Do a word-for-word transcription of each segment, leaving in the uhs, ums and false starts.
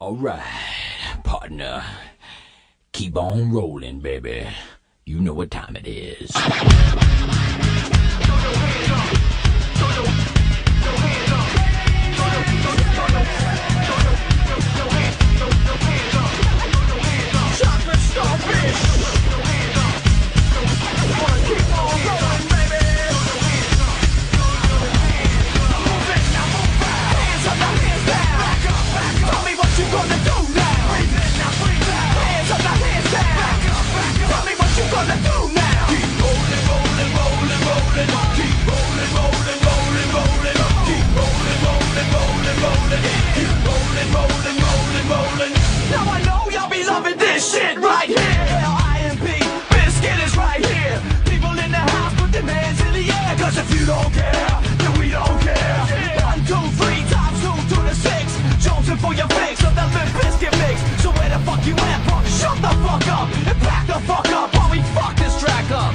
All right, partner. Keep on rolling, baby. You know what time it is. Now I know y'all be loving this shit right here. L I M P, Biscuit is right here. People in the house, put their hands in the air. Cause if you don't care, then we don't care. One, two, three, times two to the six. Jonesing for your fix of that Limp Biscuit mix. So where the fuck you at, punk? Shut the fuck up and back the fuck up while we fuck this track up.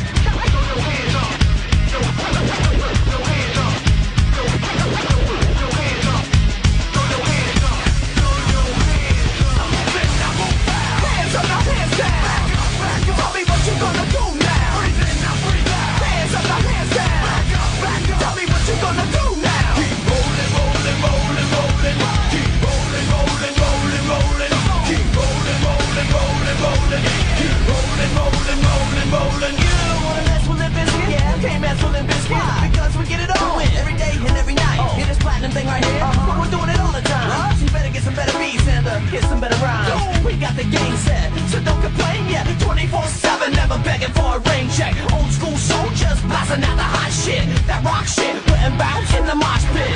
Because we get it on every day and every night. Oh. Hear this platinum thing right here? Uh-huh. We're doing it all the time. Uh-huh. So you better get some better beats and uh, get some better rhymes. Ooh. We got the game set, so don't complain yet. twenty-four seven, never begging for a rain check. Old school soldiers blasting out the hot shit. That rock shit, letting bounce in the mosh pit.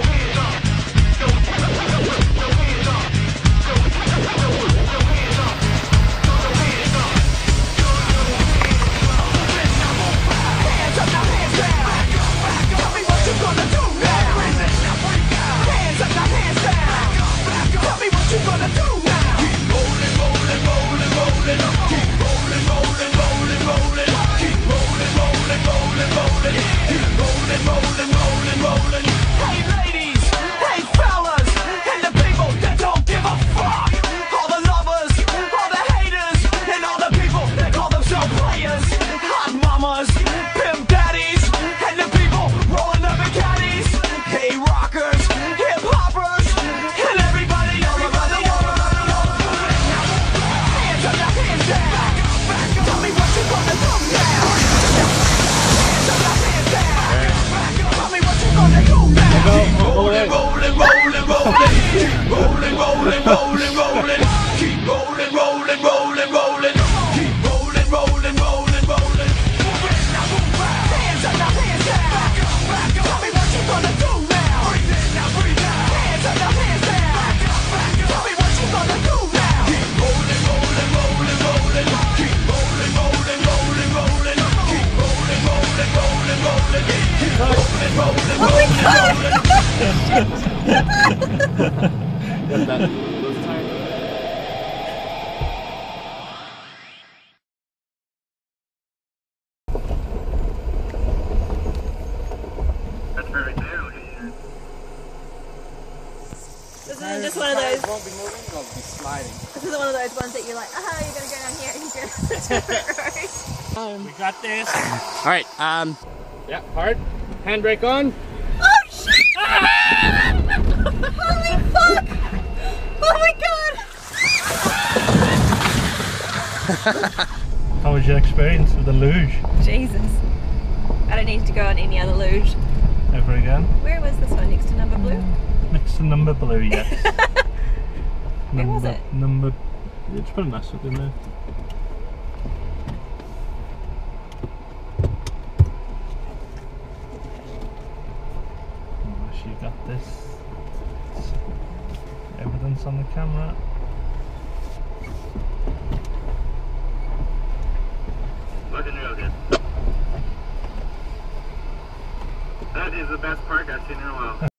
This isn't just one of those. It won't be moving, it'll be sliding. This isn't one of those ones that you're like, oh, you're gonna go down here and you're gonna. We got this. All right. Um. Yeah, hard. Handbrake on. Oh shit! Holy fuck! Oh my god! How was your experience with the luge? Jesus. I don't need to go on any other luge. Ever again? Where was this one? Next to number blue? Next to number blue, yes. Where number, was it? Number. It's pretty nice up in there. Oh, she got this. Evidence on the camera. Looking real good. That is the best park I've seen in a while.